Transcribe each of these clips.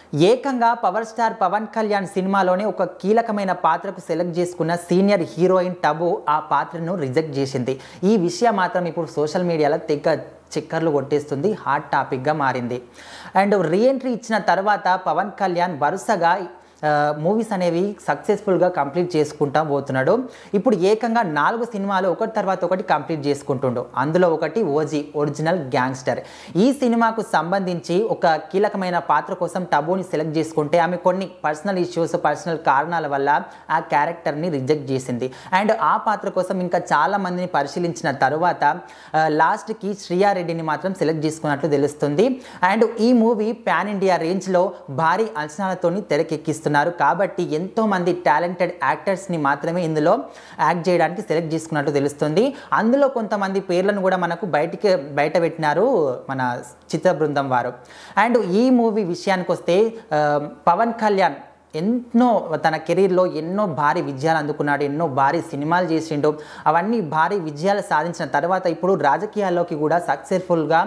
ఏకంగా power star Pawan Kalyan సినిమాలోనే ఒక కీలకమైన పాత్రకు సెలెక్ట్ చేసుకున్న సీనియర్ హీరోయిన్ టబు ఆ పాత్రను రిజెక్ట్ చేసింది. ఈ విషయం మాత్రం ఇప్పుడు సోషల్ మీడియాలో తెగ చక్కర్లు కొట్టేస్తుంది, హాట్ టాపిక్గా మారింది. అండ్ రీఎంట్రీ ఇచ్చిన తర్వాత పవన్ కళ్యాణ్ వరుసగా మూవీస్ అనేవి సక్సెస్ఫుల్గా కంప్లీట్ చేసుకుంటా పోతున్నాడు. ఇప్పుడు ఏకంగా 4 సినిమాలు ఒకటి తర్వాత ఒకటి కంప్లీట్ చేసుకుంటుండు. అందులో ఒకటి ఓజీ ఒరిజినల్ గ్యాంగ్స్టర్. ఈ సినిమాకు సంబంధించి ఒక కీలకమైన పాత్ర కోసం టబుని సెలెక్ట్ చేసుకుంటే ఆమె కొన్ని పర్సనల్ ఇష్యూస్, పర్సనల్ కారణాల వల్ల ఆ క్యారెక్టర్ని రిజెక్ట్ చేసింది. అండ్ ఆ పాత్ర కోసం ఇంకా చాలా మందిని పరిశీలించిన తర్వాత లాస్ట్కి శ్రీయారెడ్డిని మాత్రం సెలెక్ట్ చేసుకున్నట్లు తెలుస్తుంది. అండ్ ఈ మూవీ పాన్ ఇండియా రేంజ్లో భారీ అంచనాలతోని తెరకెక్కిస్తుంది. కాబట్టి ఎంతో మంది టాలెంటెడ్ యాక్టర్స్ని మాత్రమే ఇందులో యాక్ట్ చేయడానికి సెలెక్ట్ చేసుకున్నట్టు తెలుస్తుంది. అందులో కొంతమంది పేర్లను కూడా మనకు బయట పెట్టినారు మన చిత్ర బృందం వారు. అండ్ ఈ మూవీ విషయానికి వస్తే పవన్ కళ్యాణ్ ఎన్నో తన కెరీర్లో ఎన్నో భారీ విజయాలు అందుకున్నాడు, ఎన్నో భారీ సినిమాలు చేసిండు. అవన్నీ భారీ విజయాలు సాధించిన తర్వాత ఇప్పుడు రాజకీయాల్లోకి కూడా సక్సెస్ఫుల్గా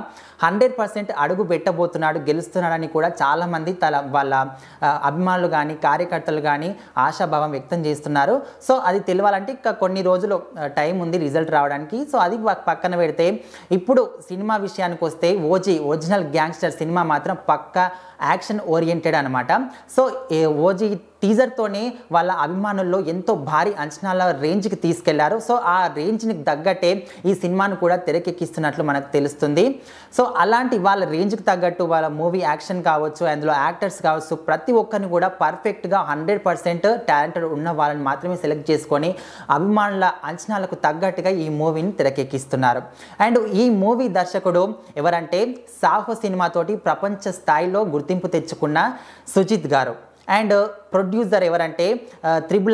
100% అడుగు పెట్టబోతున్నాడు, గెలుస్తున్నాడని కూడా చాలామంది వాళ్ళ అభిమానులు కానీ కార్యకర్తలు కానీ ఆశాభావం వ్యక్తం చేస్తున్నారు. సో అది తెలియాలంటే ఇంకా కొన్ని రోజులు టైం ఉంది రిజల్ట్ రావడానికి. సో అది పక్కన పెడితే ఇప్పుడు సినిమా విషయానికి వస్తే ఓజీ ఒరిజినల్ గ్యాంగ్స్టర్ సినిమా మాత్రం పక్కా యాక్షన్ ఓరియంటెడ్ అనమాట. సో ఓజీ టీజర్తోనే వాళ్ళ అభిమానుల్లో ఎంతో భారీ అంచనాల రేంజ్కి తీసుకెళ్లారు. సో ఆ రేంజ్ని తగ్గట్టే ఈ సినిమాను కూడా తెరకెక్కిస్తున్నట్లు మనకు తెలుస్తుంది. సో అలాంటి వాళ్ళ రేంజ్కి తగ్గట్టు వాళ్ళ మూవీ యాక్షన్ కావచ్చు, అందులో యాక్టర్స్ కావచ్చు, ప్రతి ఒక్కరిని కూడా పర్ఫెక్ట్గా 100% టాలెంటెడ్ ఉన్న వాళ్ళని మాత్రమే సెలెక్ట్ చేసుకొని అభిమానుల అంచనాలకు తగ్గట్టుగా ఈ మూవీని తెరకెక్కిస్తున్నారు. అండ్ ఈ మూవీ దర్శకుడు ఎవరంటే సాహో సినిమాతోటి ప్రపంచ స్థాయిలో గుర్తింపు తెచ్చుకున్న సుజిత్ గారు. అండ్ ప్రొడ్యూసర్ ఎవరంటే triple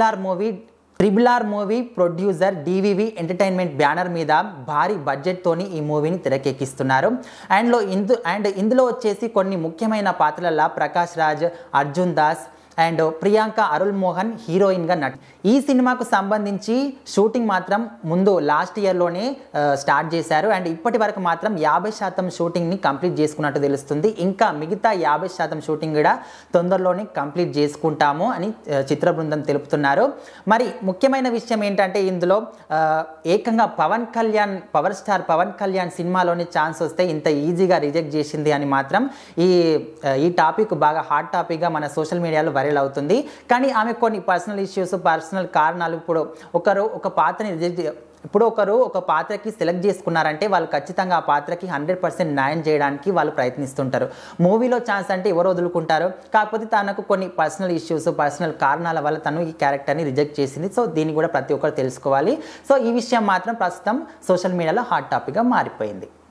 R movie producer DVV entertainment banner మీద భారీ బడ్జెట్తోని ఈ మూవీని తెరకెక్కిస్తున్నారు. ఇందులో వచ్చేసి కొన్ని ముఖ్యమైన పాత్రల ప్రకాష్ రాజ్, అర్జున్ దాస్ అండ్ ప్రియాంక అరుల్ మోహన్ హీరోయిన్గా ఈ సినిమాకు సంబంధించి షూటింగ్ మాత్రం ముందు లాస్ట్ ఇయర్లోనే స్టార్ట్ చేశారు. అండ్ ఇప్పటి వరకు మాత్రం 50% షూటింగ్ని కంప్లీట్ చేసుకున్నట్టు తెలుస్తుంది. ఇంకా మిగతా 50% షూటింగ్ కూడా తొందరలోనే కంప్లీట్ చేసుకుంటాము అని చిత్ర బృందం తెలుపుతున్నారు. మరి ముఖ్యమైన విషయం ఏంటంటే ఇందులో ఏకంగా పవర్ స్టార్ పవన్ కళ్యాణ్ సినిమాలోని ఛాన్స్ వస్తే ఇంత ఈజీగా రిజెక్ట్ చేసింది అని మాత్రం ఈ టాపిక్ బాగా హాట్ టాపిక్గా మన సోషల్ మీడియాలో వైరల్ అవుతుంది. కానీ ఆమె కొన్ని పర్సనల్ ఇష్యూస్, పర్సనల్ కారణాలు ఇప్పుడు ఒకరు ఒక పాత్రకి సెలెక్ట్ చేసుకున్నారంటే వాళ్ళు ఖచ్చితంగా ఆ పాత్రకి 100% న్యాయం చేయడానికి వాళ్ళు ప్రయత్నిస్తుంటారు. మూవీలో ఛాన్స్ అంటే ఎవరు వదులుకుంటారు, కాకపోతే తనకు కొన్ని పర్సనల్ ఇష్యూస్, పర్సనల్ కారణాల వల్ల తను ఈ క్యారెక్టర్ని రిజెక్ట్ చేసింది. సో దీన్ని కూడా ప్రతి ఒక్కరు తెలుసుకోవాలి. సో ఈ విషయం మాత్రం ప్రస్తుతం సోషల్ మీడియాలో హాట్ టాపిక్గా మారిపోయింది.